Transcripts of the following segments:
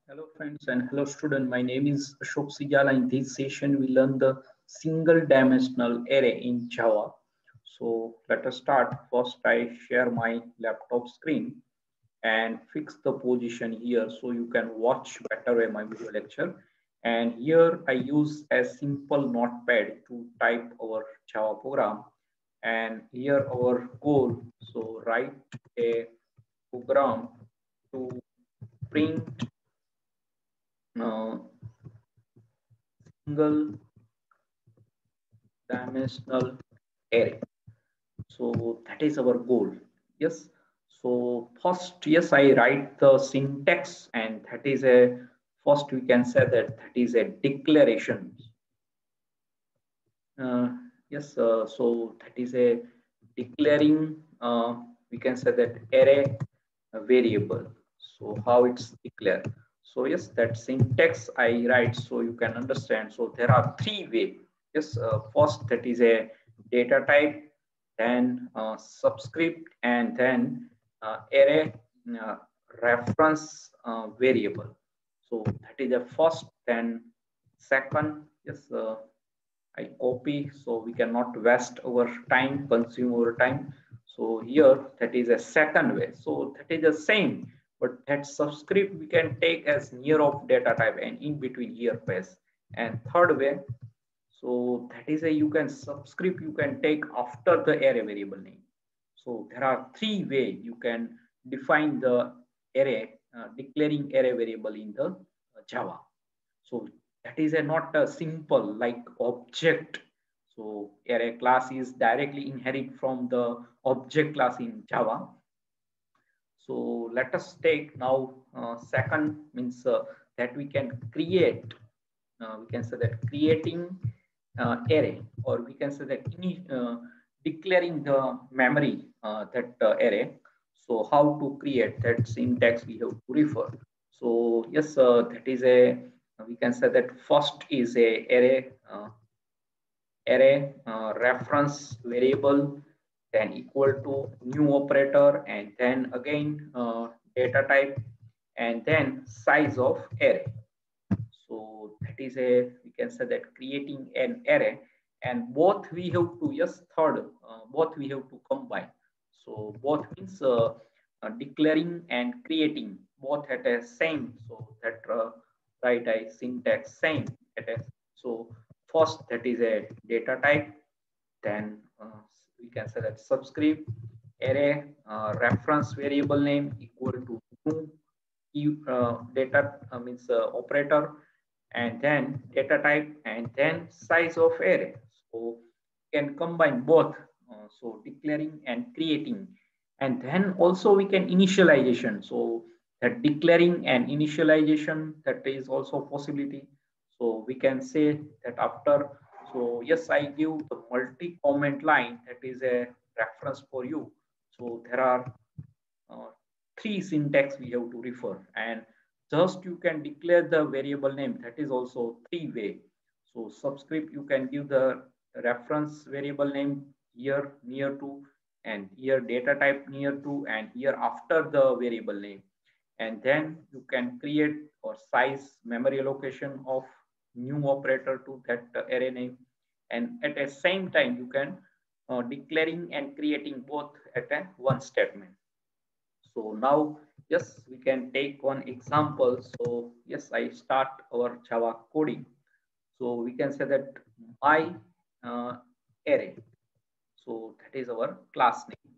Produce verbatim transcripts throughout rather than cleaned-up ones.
Hello friends and hello student. My name is Ashok Sijala. In this session, we learn the single dimensional array in Java. So let us start. First, I share my laptop screen and fix the position here so you can watch better my video lecture. And here I use a simple notepad to type our Java program. And here our goal. So write a program to print uh, single dimensional array. So that is our goal. Yes. So first, yes, I write the syntax, and that is a first we can say that that is a declaration. Uh, yes. Uh, so that is a declaring. Uh, we can say that array variable. So how it's declared. So yes, that syntax I write so you can understand. So there are three way. Yes, uh, first that is a data type, then uh, subscript, and then uh, array uh, reference uh, variable. So that is the first. Then second, yes, uh, I copy so we cannot waste our time, consume our time. So here that is a second way. So that is the same, but that subscript we can take as near of data type and in between here pass. And third way, so that is a you can subscript you can take after the array variable name. So there are three way you can define the array, uh, declaring array variable in the uh, Java. So that is a not a simple like object. So array class is directly inherit from the object class in Java. So let us take now uh, second means uh, that we can create. Uh, we can say that creating uh, array, or we can say that in, uh, declaring the memory uh, that uh, array. So how to create that syntax we have to refer. So yes, uh, that is a we can say that first is a array uh, array uh, reference variable, then equal to new operator, and then again uh, data type, and then size of array. So that is a we can say that creating an array, and both we have to yes third uh, both we have to combine. So both means uh, uh, declaring and creating both at a same. So that uh, right I syntax same at a so first that is a data type, then uh, we can say that subscript array uh, reference variable name equal to new uh, data uh, means uh, operator, and then data type, and then size of array. So can combine both. Uh, so declaring and creating, and then also we can initialization. So that declaring and initialization, that is also possibility. So we can say that after, so yes, I give the multi comment line, that is a reference for you. So there are uh, three syntax we have to refer, and just you can declare the variable name, that is also three way. So subscript you can give the reference variable name here near to, and here data type near to, and here after the variable name, and then you can create or size memory allocation of new operator to that array name, and at the same time you can uh, declaring and creating both at a one statement. So now, yes, we can take one example. So yes, I start our Java coding. So we can say that my uh, array. So that is our class name.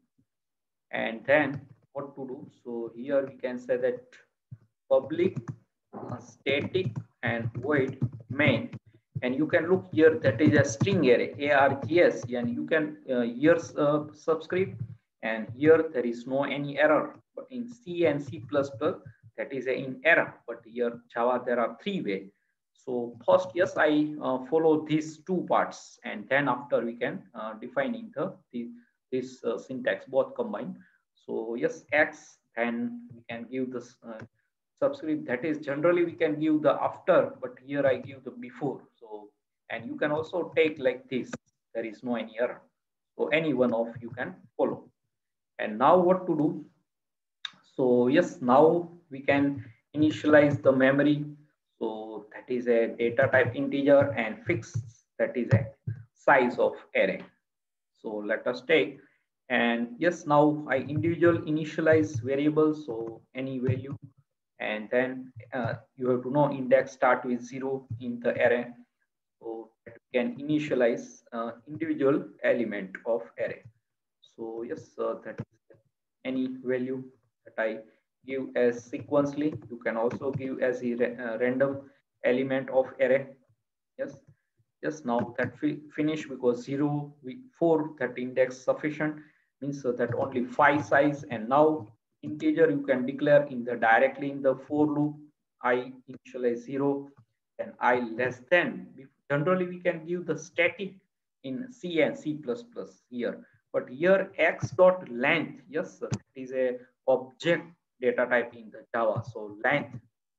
And then what to do? So here we can say that public uh, static and void main. And you can look here, that is a string array, args, and you can uh, here uh, subscript, and here there is no any error. But in C and C plus plus, that is a in error. But here Java there are three way. So first, yes, I uh, follow these two parts, and then after we can uh, defining the, the this uh, syntax both combined. So yes, X, then we can give this uh, subscript, that is generally we can give the after, but here I give the before. So and you can also take like this, there is no any error. So any one of you can follow. And now what to do? So yes, now we can initialize the memory. So that is a data type integer, and fix, that is a size of array. So let us take, and yes, now I individual initialize variables, so any value, and then uh, you have to know index start with zero in the array, so that we can initialize uh, individual element of array. So yes, uh, that is any value that I give as sequentially. You can also give as a uh, random element of array. Yes, yes. Now that we finish, because zero, we four, that index sufficient, means uh, that only five size, and now integer you can declare in the directly in the for loop. I initialize zero, and I less than. Generally, we can give the static in C and C plus plus here, but here x dot length, yes, sir, it is a object data type in the Java. So length,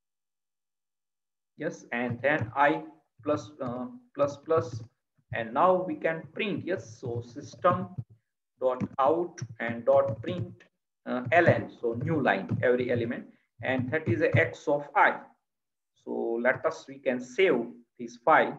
yes, and then I plus uh, plus plus, and now we can print, yes. So system dot out and dot print uh, ln, so new line every element, and that is a x of I. So let us, we can save this file.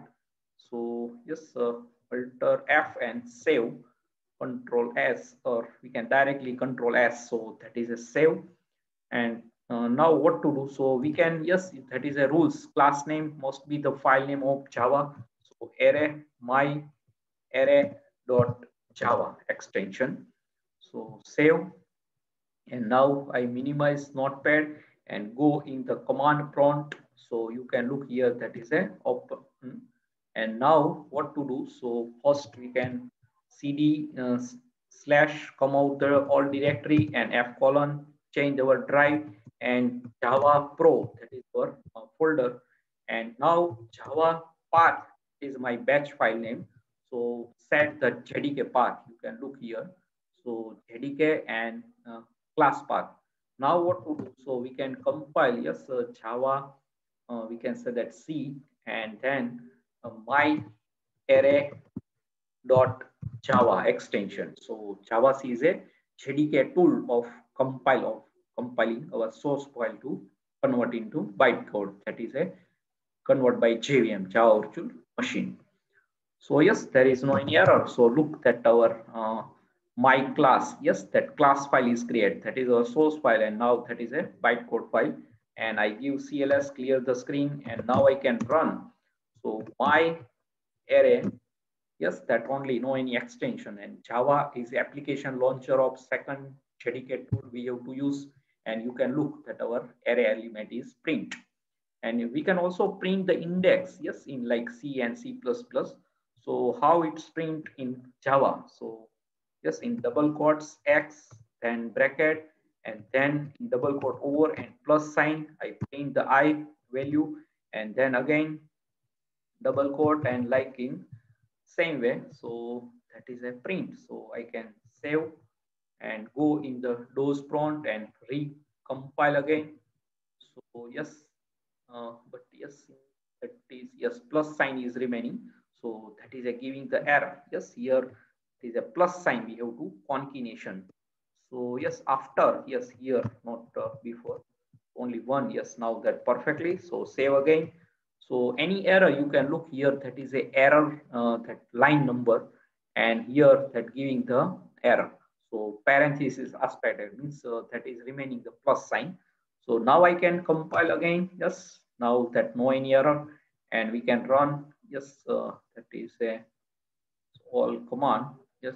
So yes, uh, alter F and save, control S, or we can directly control S. So that is a save. And uh, now what to do? So we can, yes, that is a rules. Class name must be the file name of Java. So array my array dot Java extension. So save, and now I minimize notepad and go in the command prompt. So you can look here, that is a open. And now what to do? So first we can cd uh, slash come out the all directory, and f colon change our drive, and Java Pro, that is our uh, folder. And now Java path is my batch file name. So set the J D K path. You can look here. So J D K and uh, class path. Now what to do? So we can compile, yes, uh, Java, uh, we can say that C, and then uh, my array dot Java extension. So Java C is a J D K tool of compile of compiling our source file to convert into bytecode. That is a convert by J V M, Java Virtual Machine. So yes, there is no any error. So look that our uh, my class, yes, that class file is created. That is our source file, and now that is a bytecode file. And I give C L S, clear the screen, and now I can run. So my array, yes, that only, no any extension. And Java is the application launcher of second J D K tool we have to use. And you can look that our array element is print. And we can also print the index, yes, in like C and C plus plus. So how it's print in Java? So yes, in double quotes X, then bracket, and then in double quote over and plus sign, I print the I value, and then again double quote, and like in same way. So that is a print. So I can save and go in the DOS prompt and recompile again. So yes, uh, but yes, that is, yes, plus sign is remaining. So that is a giving the error. Yes, here it is a plus sign, we have to concatenation. So yes, after, yes, here, not uh, before, only one. Yes, now that perfectly. So save again. So any error you can look here, that is a error, uh, that line number, and here that giving the error. So parenthesis aspect means uh, that is remaining the plus sign. So now I can compile again. Yes, now that no any error, and we can run. Yes, uh, that is a all command. Yes,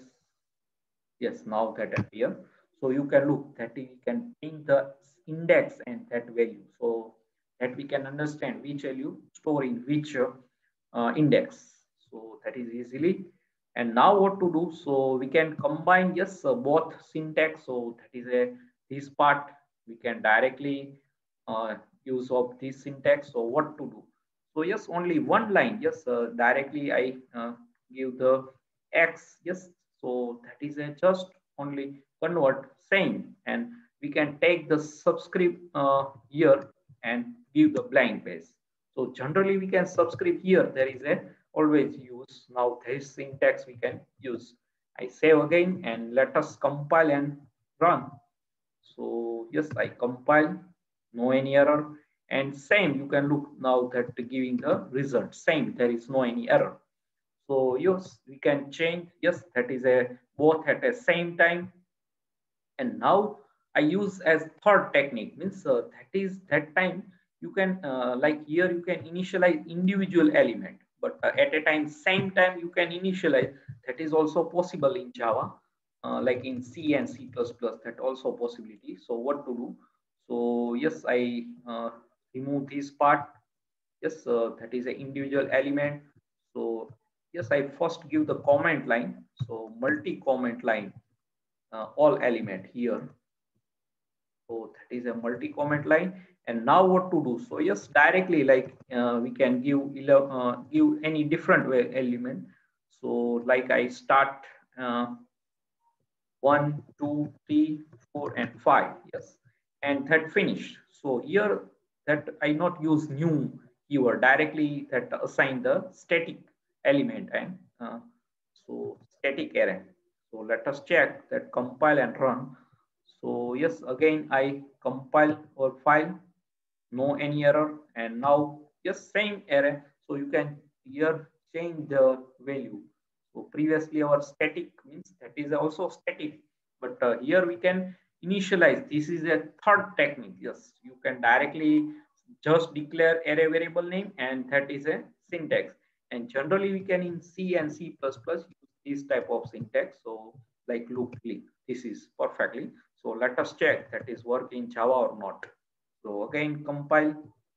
yes, now that appear. So you can look that we can print the index and that value, so that we can understand which value store in which uh, index. So that is easily. And now what to do? So we can combine, yes, uh, both syntax. So that is a this part we can directly uh, use of this syntax. So what to do? So yes, only one line. Yes, uh, directly I uh, give the x. Yes, so that is a just only convert same, and we can take the subscript uh, here and give the blank base. So generally we can subscript here. There is a always use. Now this syntax we can use. I save again, and let us compile and run. So yes, I compile, no any error, And same, you can look now that giving the result same, there is no any error. So yes, we can change. Yes, that is a both at the same time. And now I use as third technique, means uh, that is that time you can uh, like here you can initialize individual element, but uh, at a time same time you can initialize. That is also possible in Java, uh, like in C and C plus plus, that also possibility. So what to do? So yes, I uh, remove this part. Yes, uh, that is an individual element. So yes, I first give the comment line. So multi comment line, uh, all element here. So that is a multi comment line. And now what to do? So yes, directly like uh, we can give uh, give any different way element. So like I start uh, one, two, three, four, and five. Yes, and that finish. So here that I not use new keyword, directly that assign the static element and uh, so static array. So let us check that, compile and run. So yes, again I compile our file, no any error. And now yes, same array. So you can here change the value. So previously our static means that is also static, but uh, here we can initialize. This is a third technique. Yes, you can directly just declare array variable name, and that is a syntax. And generally we can in C and C plus plus use this type of syntax. So like loop link, this is perfectly. So let us check that is work in Java or not. So again compile.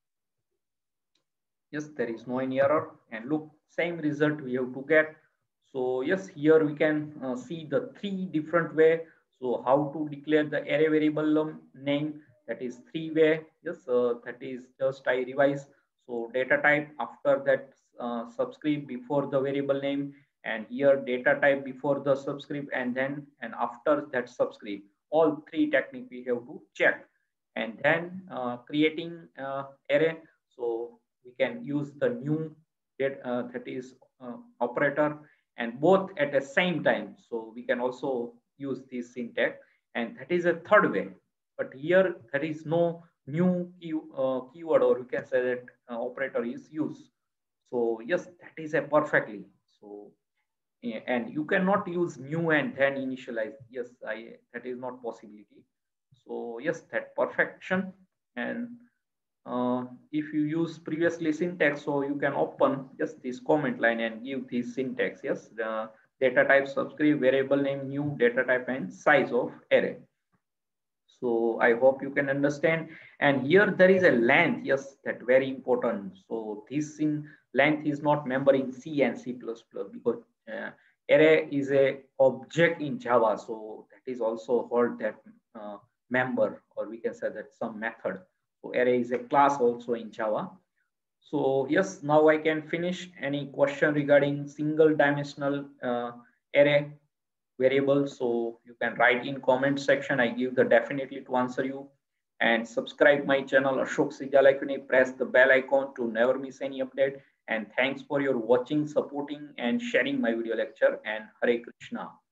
Yes, there is no any error, and look, same result we have to get. So yes, here we can uh, see the three different way. So how to declare the array variable name, that is three way. Yes, uh, that is just I revise. So data type, after that uh, subscript before the variable name, and here data type before the subscript, and then and after that subscript. All three technique we have to check, and then uh, creating uh, array. So we can use the new that, uh, that is uh, operator, and both at the same time. So we can also use this syntax, and that is a third way. But here there is no new key, uh, keyword, or we can say that uh, operator is used. So yes, that is a perfectly. So and you cannot use new and then initialize. Yes, I that is not possibility. So yes, that perfection. And uh, if you use previously syntax, so you can open just this comment line and give this syntax. Yes, the data type subscript, variable name, new data type, and size of array. So I hope you can understand. And here there is a length. Yes, that very important. So this in length is not member in C and C plus plus, because uh, array is a object in Java. So that is also called that uh, member, or we can say that some method. So array is a class also in Java. So yes, now I can finish. Any question regarding single dimensional uh, array variable? So you can write in comment section. I give the definitely to answer you. And subscribe my channel Ashok Sijalakuni. Press the bell icon to never miss any update. And thanks for your watching, supporting, and sharing my video lecture. And Hare Krishna.